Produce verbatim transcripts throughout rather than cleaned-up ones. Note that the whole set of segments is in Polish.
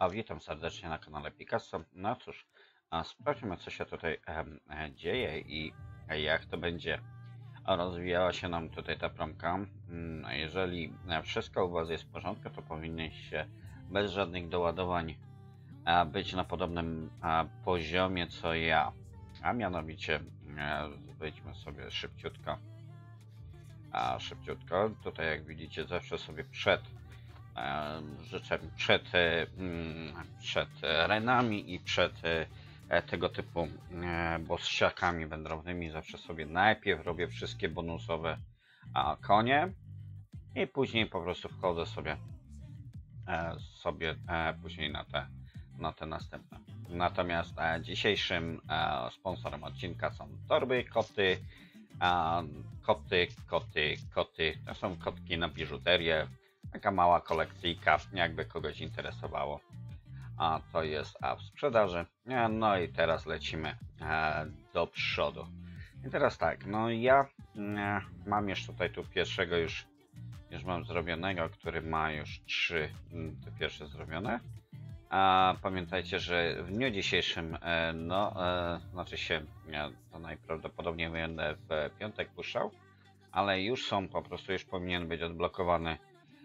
A witam serdecznie na kanale Picasso. No cóż, a sprawdźmy, co się tutaj em, e, dzieje i jak to będzie rozwijała się nam tutaj ta promka. Mm, Jeżeli e, wszystko u Was jest w porządku, to powinniście bez żadnych doładowań e, być na podobnym e, poziomie co ja. A mianowicie e, wyjdźmy sobie szybciutko. A szybciutko. Tutaj jak widzicie, zawsze sobie przed życzę przed, przed renami i przed tego typu bossiakami wędrownymi zawsze sobie najpierw robię wszystkie bonusowe konie i później po prostu wchodzę sobie sobie później na te, na te następne. Natomiast dzisiejszym sponsorem odcinka są torby, koty, koty, koty, koty, to są kotki na biżuterię. Taka mała kolekcyjka, jakby kogoś interesowało. A to jest a w sprzedaży. No i teraz lecimy e, do przodu. I teraz tak, no ja e, mam już tutaj tu pierwszego już, już mam zrobionego, który ma już trzy te pierwsze zrobione. A pamiętajcie, że w dniu dzisiejszym, e, no, e, znaczy się, ja to najprawdopodobniej będę w piątek puszczał, ale już są, po prostu już powinien być odblokowany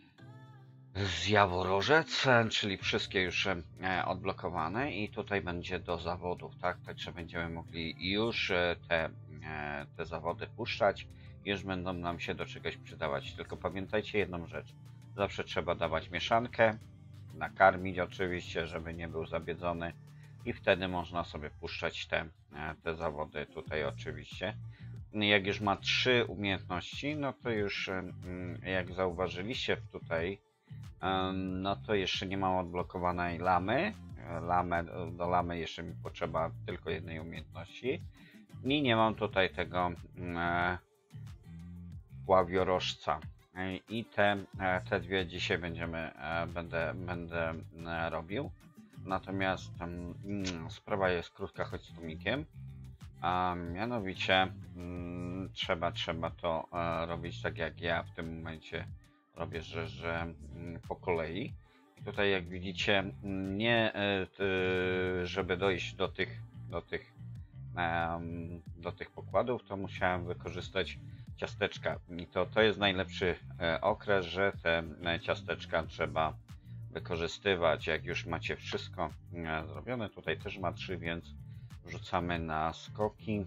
Zjaworożec, czyli wszystkie już odblokowane i tutaj będzie do zawodów, tak? Także będziemy mogli już te, te zawody puszczać, już będą nam się do czegoś przydawać. Tylko pamiętajcie jedną rzecz, zawsze trzeba dawać mieszankę, nakarmić oczywiście, żeby nie był zabiedzony i wtedy można sobie puszczać te, te zawody tutaj oczywiście. Jak już ma trzy umiejętności, no to już jak zauważyliście tutaj, no to jeszcze nie mam odblokowanej lamy. Lamę, do lamy jeszcze mi potrzeba tylko jednej umiejętności. I nie mam tutaj tego e, ławiorożca. I te, te dwie dzisiaj będziemy, e, będę, będę e, robił. Natomiast mm, sprawa jest krótka, choć z tłumikiem. A mianowicie mm, trzeba, trzeba to e, robić tak jak ja w tym momencie robię, że, że po kolei. I tutaj jak widzicie, nie żeby dojść do tych do tych do tych pokładów, to musiałem wykorzystać ciasteczka i to, to jest najlepszy okres, że te ciasteczka trzeba wykorzystywać, jak już macie wszystko zrobione. Tutaj też ma trzy, więc wrzucamy na skoki,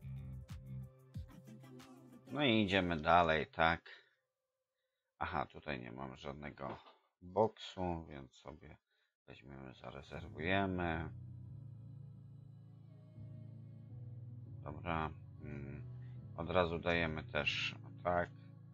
no i idziemy dalej, tak. Aha, tutaj nie mam żadnego boksu, więc sobie weźmiemy, zarezerwujemy. Dobra. Od razu dajemy też tak,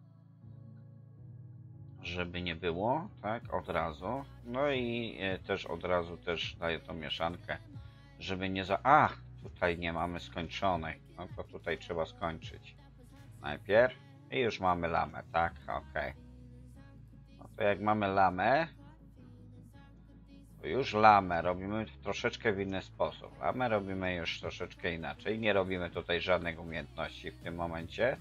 żeby nie było, tak, od razu. No i też od razu też daję tą mieszankę, żeby nie za... A, tutaj nie mamy skończonej. No to tutaj trzeba skończyć najpierw i już mamy lamę, tak, ok. To jak mamy lamę, to już lamę robimy troszeczkę w inny sposób. Lamę robimy już troszeczkę inaczej. Nie robimy tutaj żadnych umiejętności w tym momencie.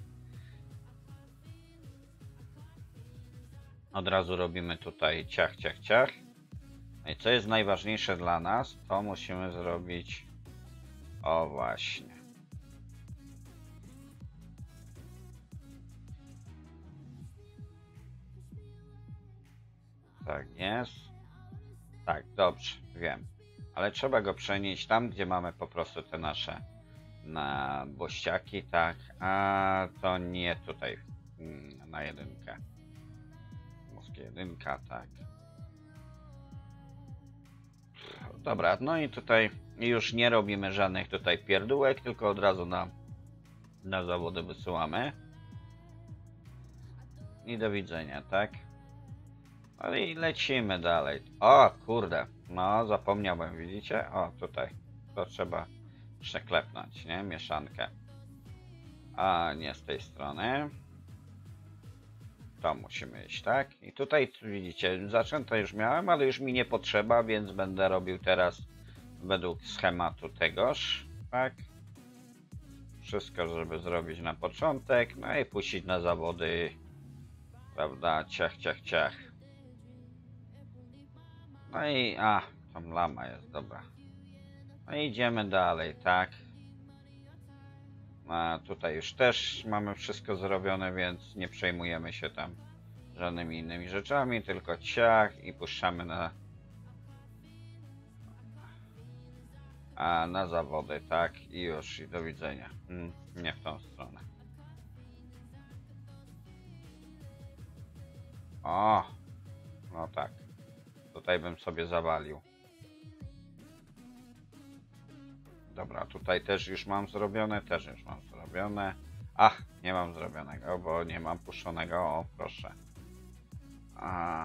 Od razu robimy tutaj ciach, ciach, ciach. No i co jest najważniejsze dla nas, to musimy zrobić... O właśnie. Tak jest. Tak, dobrze, wiem. Ale trzeba go przenieść tam, gdzie mamy po prostu te nasze na bościaki, tak. A to nie tutaj na jedynkę. Mózg jedynka, tak. Dobra, no i tutaj już nie robimy żadnych tutaj pierdółek, tylko od razu na, na zawody wysyłamy. I do widzenia, tak. No i lecimy dalej. O kurde, no zapomniałem, widzicie? O tutaj, to trzeba przeklepnąć, nie? Mieszankę. A nie z tej strony. To musimy iść, tak? I tutaj widzicie, zaczęto już miałem, ale już mi nie potrzeba, więc będę robił teraz według schematu tegoż, tak? Wszystko, żeby zrobić na początek, no i puścić na zawody, prawda? Ciach, ciach, ciach. No i, a, tam lama jest, dobra. No i idziemy dalej, tak. A tutaj już też mamy wszystko zrobione, więc nie przejmujemy się tam żadnymi innymi rzeczami, tylko ciach i puszczamy na, a, na zawody, tak. I już, i do widzenia. Mm, nie w tą stronę. O, no tak. Tutaj bym sobie zawalił. Dobra, tutaj też już mam zrobione, też już mam zrobione. Ach, nie mam zrobionego, bo nie mam puszczonego, o proszę. A...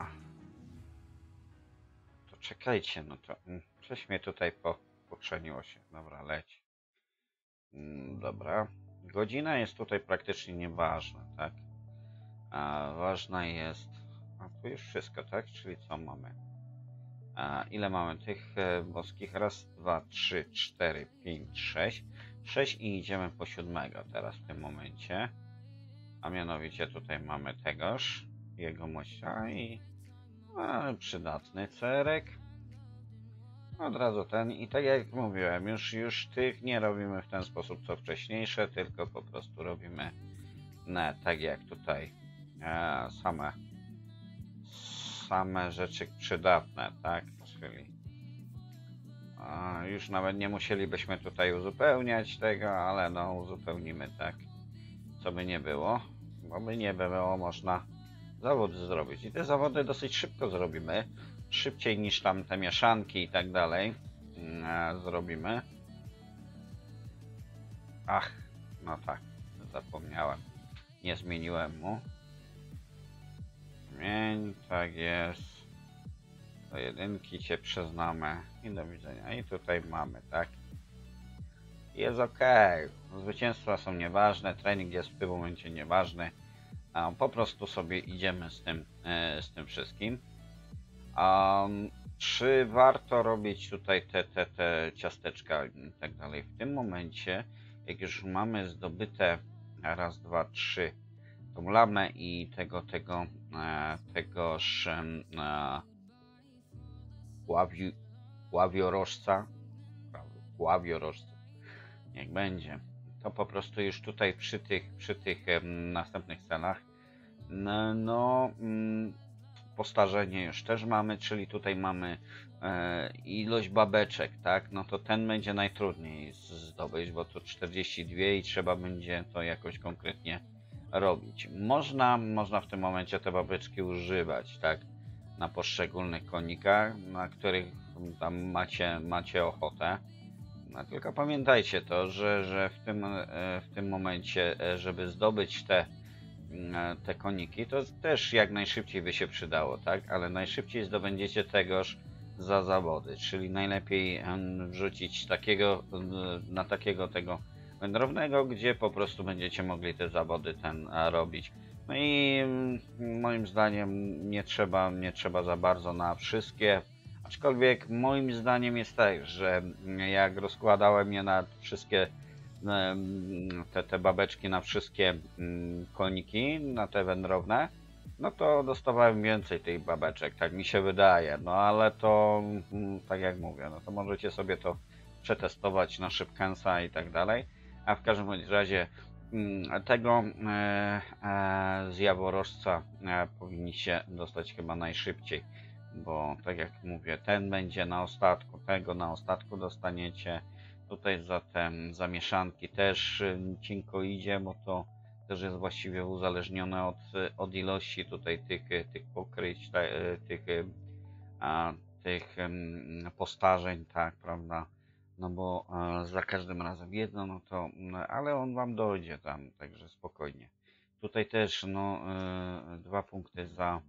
To czekajcie, no to... mm, Coś mnie tutaj po, pochrzeniło się. Dobra, leć. Mm, Dobra. Godzina jest tutaj praktycznie nieważna, tak? A ważna jest... A tu już wszystko, tak? Czyli co mamy? A ile mamy tych e, boskich? Raz, dwa, trzy, cztery, pięć, sześć. Sześć i idziemy po siódmego teraz w tym momencie. A mianowicie tutaj mamy tegoż, jego mościa i a, przydatny cerek. Od razu ten i tak jak mówiłem, już, już tych nie robimy w ten sposób co wcześniejsze, tylko po prostu robimy ne, tak jak tutaj e, same same rzeczy przydatne, tak? Czyli a, już nawet nie musielibyśmy tutaj uzupełniać tego, ale no uzupełnimy tak, co by nie było, bo by nie było można zawody zrobić. I te zawody dosyć szybko zrobimy, szybciej niż tam te mieszanki i tak dalej e, zrobimy. Ach, no tak, zapomniałem, nie zmieniłem mu. Zmień, tak jest. Do jedynki cię przyznamy i do widzenia. I tutaj mamy, tak? Jest ok. Zwycięstwa są nieważne, trening jest w tym momencie nieważny. A po prostu sobie idziemy z tym, e, z tym wszystkim. Um, czy warto robić tutaj te, te, te ciasteczka i tak dalej? W tym momencie, jak już mamy zdobyte raz, dwa, trzy tą lamę i tego, tego, e, tegoż e, ławi, ławiorożca, ławiorożca, niech będzie, to po prostu już tutaj przy tych, przy tych e, następnych scenach, no, no mm, postarzenie już też mamy, czyli tutaj mamy e, ilość babeczek, tak, no to ten będzie najtrudniej zdobyć, bo to czterdzieści dwa i trzeba będzie to jakoś konkretnie robić. Można, można w tym momencie te babeczki używać, tak, na poszczególnych konikach, na których tam macie, macie ochotę. No, tylko pamiętajcie to, że, że w, tym, w tym momencie, żeby zdobyć te, te koniki, to też jak najszybciej by się przydało, tak? Ale najszybciej zdobędziecie tegoż za zawody, czyli najlepiej wrzucić takiego, na takiego tego wędrownego, gdzie po prostu będziecie mogli te zawody ten robić. No i moim zdaniem nie trzeba, nie trzeba za bardzo na wszystkie, aczkolwiek moim zdaniem jest tak, że jak rozkładałem je na wszystkie te, te babeczki na wszystkie koniki, na te wędrowne, no to dostawałem więcej tych babeczek, tak mi się wydaje, no ale to tak jak mówię, no to możecie sobie to przetestować na szybkensa i tak dalej, a w każdym razie tego e, e, zjaworożca e, powinniście dostać chyba najszybciej, bo tak jak mówię, ten będzie na ostatku, tego na ostatku dostaniecie. Tutaj za te zamieszanki też cienko idzie, bo to też jest właściwie uzależnione od, od ilości tutaj tych, tych pokryć, tych, a, tych postarzeń, tak, prawda? No bo e, za każdym razem jedno, no to, no, ale on wam dojdzie tam, także spokojnie. Tutaj też, no, e, dwa punkty za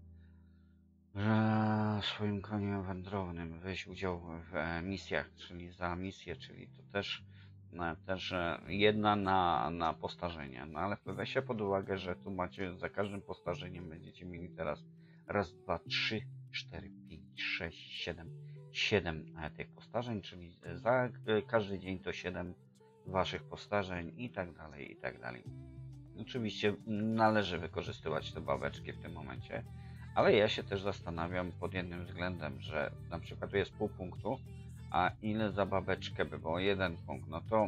e, swoim koniem wędrownym, weź udział w e, misjach, czyli za misję, czyli to też, e, też e, jedna na, na postarzenie. No ale weźcie pod uwagę, że tu macie, za każdym postarzeniem będziecie mieli teraz raz, dwa, trzy, cztery, pięć, sześć, siedem, siedem tych postarzeń, czyli za każdy dzień to siedem waszych postarzeń i tak dalej, i tak dalej. Oczywiście należy wykorzystywać te babeczki w tym momencie, Ale ja się też zastanawiam pod jednym względem, że na przykład tu jest pół punktu, a ile za babeczkę by było? Jeden punkt. No to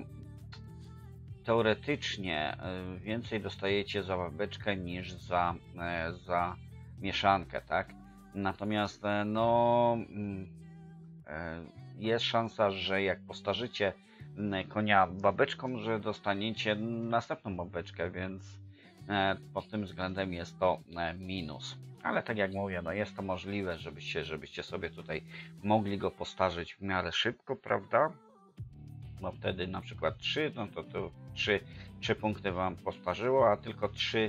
teoretycznie y, więcej dostajecie za babeczkę niż za, e, za mieszankę, tak? Natomiast e, no mm, e, jest szansa, że jak postarzycie mm, konia babeczką, że dostaniecie następną babeczkę, więc e, pod tym względem jest to e, minus. Ale tak jak mówię, no jest to możliwe, żebyście, żebyście sobie tutaj mogli go postarzyć w miarę szybko, prawda? No wtedy na przykład trzy, no to, to trzy, trzy punkty Wam postarzyło, a tylko trzy,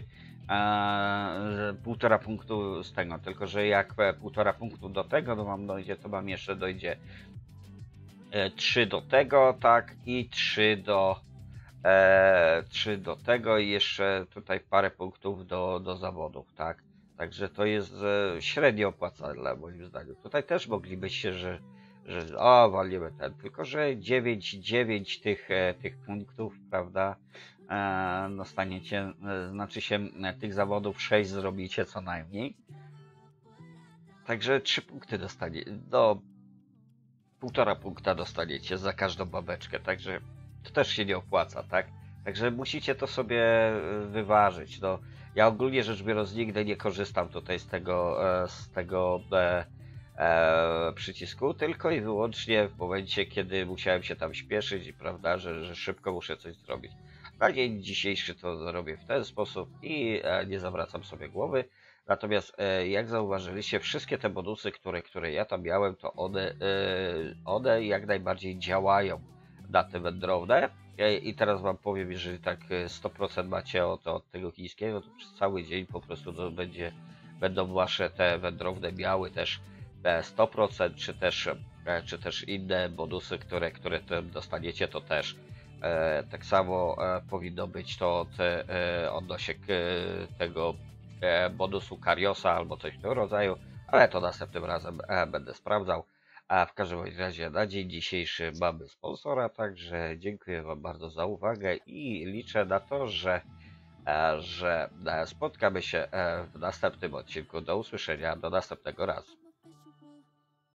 e, półtora punktu z tego. Tylko że jak e, półtora punktu do tego to Wam dojdzie, to Wam jeszcze dojdzie e, trzy do tego, tak, i trzy do e, trzy do tego i jeszcze tutaj parę punktów do, do zawodów, tak. Także to jest e, średnio opłacalne moim zdaniem. Tutaj też moglibyście, że że o, walimy ten, tylko że dziewięć, dziewięć tych, e, tych punktów, prawda, e, dostaniecie, e, znaczy się e, tych zawodów sześć zrobicie co najmniej. Także trzy punkty dostanie, do półtora punkta dostaniecie za każdą babeczkę, także to też się nie opłaca, tak? Także musicie to sobie e, wyważyć. No, ja ogólnie rzecz biorąc nigdy nie korzystam tutaj z tego, e, z tego e, e, przycisku, tylko i wyłącznie w momencie, kiedy musiałem się tam śpieszyć, prawda, że, że szybko muszę coś zrobić. Na dzień dzisiejszy to zrobię w ten sposób i e, nie zawracam sobie głowy. Natomiast e, jak zauważyliście, wszystkie te bonusy, które, które ja tam miałem, to one, e, one jak najbardziej działają na te wędrowne. E, I teraz Wam powiem, jeżeli tak e, sto procent macie od, od tego chińskiego, to przez cały dzień po prostu to będzie, będą Wasze te wędrowne miały też sto procent, czy też, e, czy też inne bonusy, które, które dostaniecie, to też e, tak samo e, powinno być to od, e, odnośnie e, tego e, bonusu Kariosa albo coś w tym rodzaju, ale to następnym razem e, będę sprawdzał. A w każdym razie na dzień dzisiejszy mamy sponsora, także dziękuję Wam bardzo za uwagę i liczę na to, że, e, że e, spotkamy się e, w następnym odcinku. Do usłyszenia, do następnego razu.